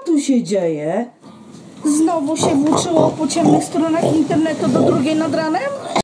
tu się dzieje? Znowu się włóczyło po ciemnych stronach internetu do 2 nad ranem?